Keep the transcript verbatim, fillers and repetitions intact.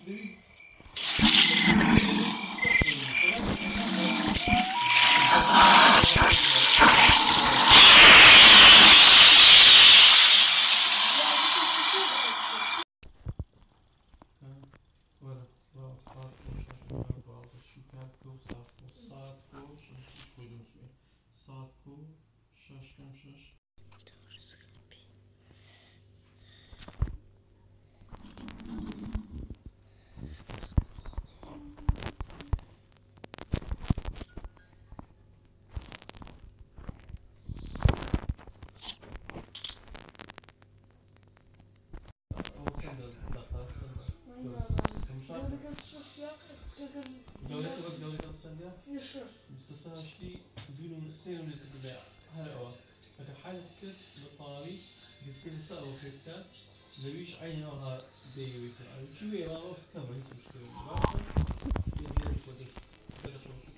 ساعتكو شش كم شش جولة بس جولة كم سنة؟ يشش مستسنة شتي بدون سنين من البداية هلا هو هذا حالة كده بالطاري يصير سأو كده زويش عينها ديوي كده شو هي ما أوس كم هي مشكلة ما يزيد كده كده